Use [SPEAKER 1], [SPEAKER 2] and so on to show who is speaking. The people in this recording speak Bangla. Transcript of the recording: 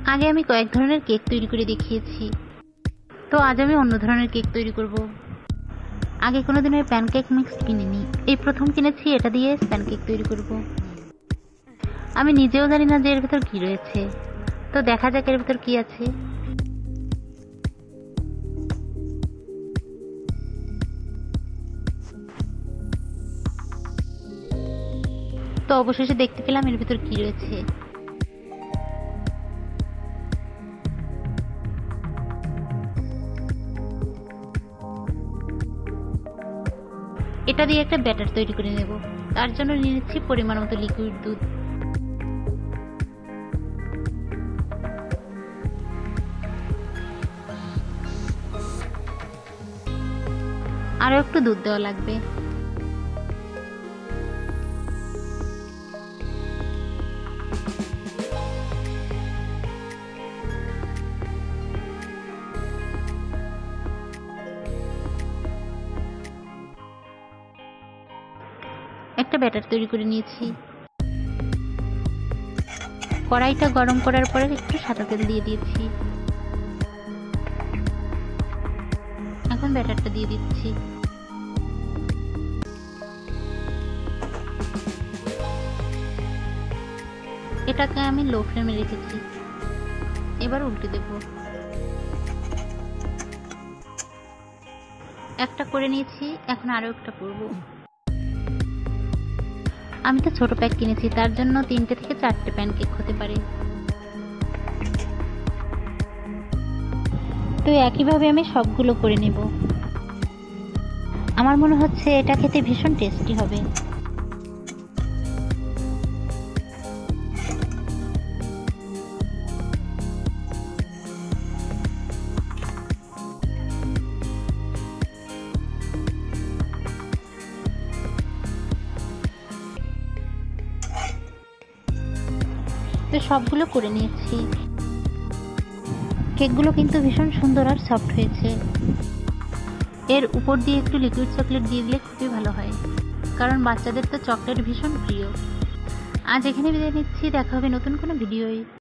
[SPEAKER 1] আগে আমি কয়েক ধরনের কেক তৈরি করে দেখিয়েছি, তো আজ আমি অন্য ধরনের কেক তৈরি করব। আগে কোনোদিন ওই প্যানকেক মিক্স কিনিনি, এই প্রথম কিনেছি। এটা দিয়ে প্যানকেক তৈরি করব। আমি নিজেও জানি না যে এর ভেতর কি রয়েছে, তো দেখা যাক এর ভেতর কি আছে। তো অবশেষে দেখতে পেলাম এর ভেতর কি রয়েছে। এটা দিয়ে একটা ব্যাটার তৈরি করে নেব। তার জন্য নিয়ে নিচ্ছি পরিমাণ মতো লিকুইড দুধ। আরও একটু দুধ দেওয়া লাগবে। একটা ব্যাটার তৈরি করে নিয়েছি। কড়াইটা গরম করার পরে একটু সাদা তেল দিয়ে দিয়েছি। এখন ব্যাটারটা দিয়ে দিচ্ছি। এটাকে আমি লো ফ্লেমে রেখেছি। এবার উল্টে দেব। একটা করে নিয়েছি, এখন আরো একটা করব। আমি তো ছোট প্যাক কিনেছি, তার জন্য 3টে থেকে 4টে প্যানকেক হতে পারে। তো একইভাবে আমি সবগুলো করে নেব। আমার মনে হচ্ছে এটা খেতে ভীষণ টেস্টি হবে। তো সবগুলো করে নিয়েছি। কেকগুলো কিন্তু ভীষণ সুন্দর আর সফট হয়েছে। এর উপর দিয়ে একটু লিকুইড চকলেট দিয়ে দিলে খুবই ভালো হয়, কারণ বাচ্চাদের তো চকলেট ভীষণ প্রিয়। আজ এখানে বিদায় নিচ্ছি, দেখা হবে নতুন কোনো ভিডিওয়।